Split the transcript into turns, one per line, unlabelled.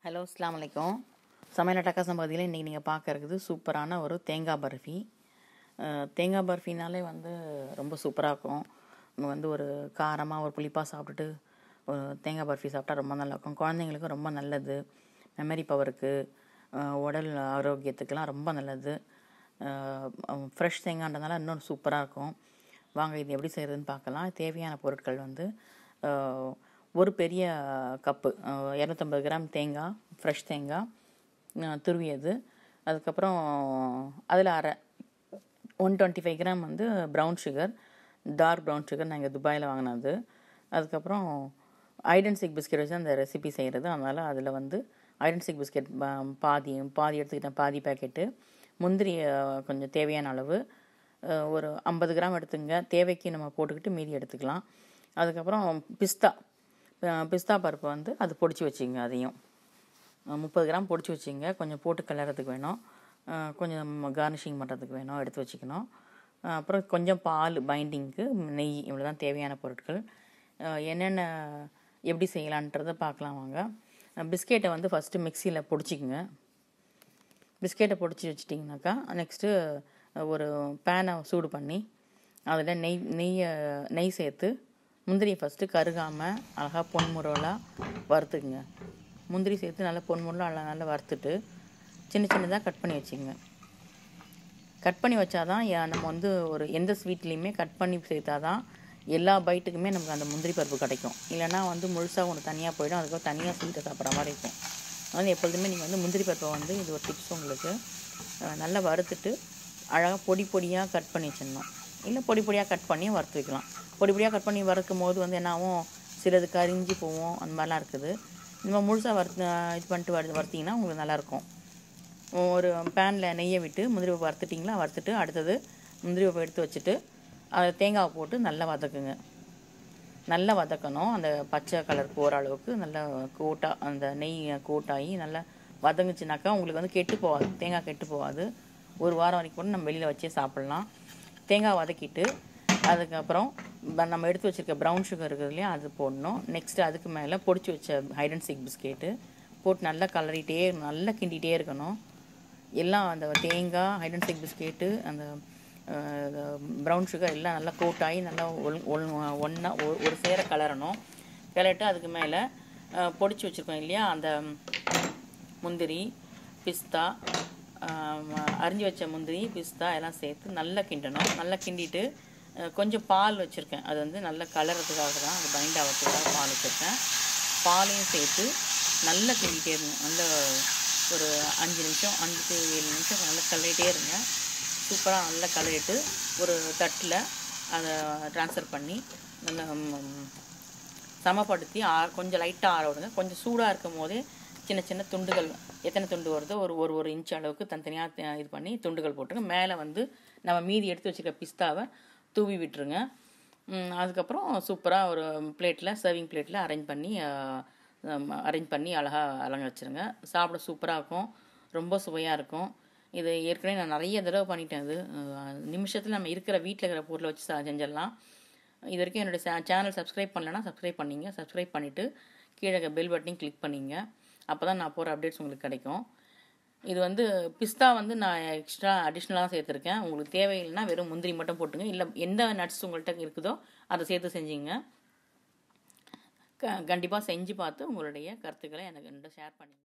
Hello, அஸ்ஸலாமு அலைக்கும். சமையல் அட்டகாசம் பகுதியில் இன்றைக்கி நீங்கள் பார்க்க இருக்குது சூப்பரான ஒரு தேங்காய் பர்ஃபி. தேங்காய் பர்ஃபினாலே ரொம்ப சூப்பராக இருக்கும். நம்ம ஒரு காரமாக ஒரு புளிப்பாக சாப்பிட்டுட்டு ஒரு தேங்காய் பர்ஃபி சாப்பிட்டா ரொம்ப நல்லாயிருக்கும். குழந்தைங்களுக்கும் ரொம்ப நல்லது. மெமரி பவருக்கு, உடல் ஆரோக்கியத்துக்கெல்லாம் ரொம்ப நல்லது. ஃப்ரெஷ் தேங்காய்ன்றதுனால இன்னும் சூப்பராக இருக்கும். வாங்க இது எப்படி செய்கிறதுன்னு பார்க்கலாம். தேவையான பொருட்கள் ஒரு பெரிய கப்பு 250 கிராம் தேங்காய், ஃப்ரெஷ் தேங்காய் துருவியது. அதுக்கப்புறம் அதில் 125 gram brown sugar, dark brown sugar நான் இங்கே துபாயில் வாங்கினது. அதுக்கப்புறம் ஐடென்சிக் பிஸ்கெட் வச்சு அந்த ரெசிபி செய்கிறது. அதனால் அதில் ஐடென்சிக் பிஸ்கெட் பாதி எடுத்துக்கிட்டேன், பாதி பேக்கெட்டு. முந்திரி கொஞ்சம் தேவையான அளவு ஒரு 50 கிராம் எடுத்துங்க. தேவைக்கு நம்ம போட்டுக்கிட்டு மீதி எடுத்துக்கலாம். அதுக்கப்புறம் பிஸ்தா பருப்பு அது பொடிச்சு வச்சுங்க. அதையும் 30 கிராம் பொடிச்சு வச்சுங்க. கொஞ்சம் போட்டு கிளறதுக்கு வேணும், கொஞ்சம் கார்னிஷிங் பண்ணுறதுக்கு வேணும், எடுத்து வச்சுக்கணும். அப்புறம் கொஞ்சம் பால் பைண்டிங்க்கு, நெய், இவ்வளோ தான் தேவையான பொருட்கள். என்னென்ன எப்படி செய்யலான்றதை பார்க்கலாம் வாங்க. பிஸ்கெட்டை ஃபஸ்ட்டு மிக்சியில் பொடிச்சிக்குங்க. பிஸ்கெட்டை பொடிச்சு வச்சிட்டிங்கனாக்கா நெக்ஸ்ட்டு ஒரு பேனை சூடு பண்ணி அதில் நெய் சேர்த்து முந்திரியை ஃபஸ்ட்டு கருகாமல் அழகாக பொன்முறலாக வறுத்துக்குங்க. முந்திரி சேர்த்து நல்லா பொன்முறலாக நல்லா வறுத்துட்டு சின்னதாக கட் பண்ணி வச்சுங்க. கட் பண்ணி வச்சாதான் நம்ம ஒரு எந்த ஸ்வீட்லேயுமே கட் பண்ணி சேர்த்தா தான் எல்லா பைட்டுக்குமே நமக்கு அந்த முந்திரி பருப்பு கிடைக்கும். இல்லைனா முழுசாக ஒன்று தனியாக போயிடும். அதுக்கு தனியாக ஸ்வீட்டை சாப்பிட்ற மாதிரி இருக்கும். அதனால் எப்பொழுதுமே நீங்கள் முந்திரி பருப்பை இது ஒரு டிப்ஸ் உங்களுக்கு. நல்லா வறுத்துட்டு அழகாக பொடியாக கட் பண்ணி வச்சிடணும். இல்லை பொடியாக கட் பண்ணி வறுத்து வைக்கலாம். பொடியாக கட் பண்ணி வறுக்கும் போது என்னாகும், சிலது கரிஞ்சி போவோம், அந்த மாதிரிலாம் இருக்குது. இந்த முழுசாக இது பண்ணிட்டு வறுத்திங்கன்னா உங்களுக்கு நல்லாயிருக்கும். ஒரு பேனில் நெய்யை விட்டு முந்திரி பருப்பு வறுத்துட்டிங்களா, வறுத்துட்டு அடுத்தது முந்திரி பருப்பு எடுத்து வச்சுட்டு அதை தேங்காவை போட்டு நல்லா வதக்குங்க. நல்லா வதக்கணும். அந்த பச்சை கலர் போகிற அளவுக்கு நல்லா அந்த நெய் கோட்டாகி நல்லா வதங்குச்சுனாக்கா உங்களுக்கு கெட்டு போகாது, தேங்காய் கெட்டு போகாது. ஒரு வாரம் வரைக்கும் கூட நம்ம வெளியில் வச்சே சாப்பிட்லாம். தேங்காய் வதக்கிட்டு அதுக்கப்புறம் நம்ம எடுத்து வச்சுருக்க ப்ரௌன் சுகர் இருக்குது இல்லையா, அது போடணும். நெக்ஸ்ட்டு அதுக்கு மேலே பொடிச்சு வச்ச ஹைடன்சிக் பிஸ்கெட்டு போட்டு நல்லா நல்லா கிண்டிகிட்டே இருக்கணும். எல்லாம் அந்த தேங்காய், ஹைடன்சிக் பிஸ்கெட்டு, அந்த ப்ரௌன் சுகர் எல்லாம் நல்லா கோட்டாகி நல்லா ஒன்றா ஒரு சேர கலரணும். கிளறிட்டு அதுக்கு மேலே பொடிச்சு வச்சுருக்கோம் இல்லையா, அந்த முந்திரி, பிஸ்தா, அரிஞ்சு வச்ச முந்திரி, பிஸ்தா எல்லாம் சேர்த்து நல்லா கிண்டணும். நல்லா கிண்டிட்டு கொஞ்சம் பால் வச்சுருக்கேன். அது நல்லா கலர்றதுக்காக தான், அது பைண்ட் ஆகிறதுக்காக பால் வச்சுருக்கேன். பாலையும் சேர்த்து நல்லா கிண்டிகிட்டே இருங்க. நல்ல ஒரு 5 நிமிஷம் 5 to 7 நிமிஷம் நல்லா கலரிட்டே இருங்க. சூப்பராக நல்லா கலரிட்டு ஒரு தட்டில் அதை ட்ரான்ஸ்ஃபர் பண்ணி நல்லா சமப்படுத்தி கொஞ்சம் லைட்டாக ஆற விடுங்க. கொஞ்சம் சூடாக இருக்கும் போதே சின்ன துண்டுகள், எத்தனை துண்டு வருதோ ஒரு இன்ச் அளவுக்கு தனித்தனியாக இது பண்ணி துண்டுகள் போட்டுருங்க. மேலே நம்ம மீதி எடுத்து வச்சுருக்க பிஸ்தாவை தூவி விட்டுருங்க. அதுக்கப்புறம் சூப்பராக ஒரு பிளேட்டில், சர்விங் பிளேட்டில் அரேஞ்ச் பண்ணி அழகாக வச்சுருங்க. சாப்பிட சூப்பராக இருக்கும், ரொம்ப சுவையாக இருக்கும். இது ஏற்கனவே நான் நிறைய தடவை பண்ணிட்டேன். அது நிமிஷத்தில் நம்ம வீட்டில் இருக்கிற பொருளை வச்சு செஞ்சிடலாம். இது வரைக்கும் என்னுடைய சேனல் சப்ஸ்கிரைப் பண்ணலைன்னா சப்ஸ்கிரைப் பண்ணிங்க. சப்ஸ்கிரைப் பண்ணிவிட்டு கீழே பெல் பட்டனையும் கிளிக் பண்ணிங்க. அப்போ தான் நான் போகிற அப்டேட்ஸ் உங்களுக்கு கிடைக்கும். இது பிஸ்தா நான் எக்ஸ்ட்ரா அடிஷ்னலாக சேர்த்துருக்கேன். உங்களுக்கு தேவையில்லைன்னா வெறும் முந்திரி மட்டும் போட்டுங்க. இல்லை எந்த நட்ஸ் உங்கள்கிட்ட இருக்குதோ அதை சேர்த்து செஞ்சுங்க. கண்டிப்பாக செஞ்சு பார்த்து உங்களுடைய கருத்துக்களை எனக்கு ஷேர் பண்ணுங்க.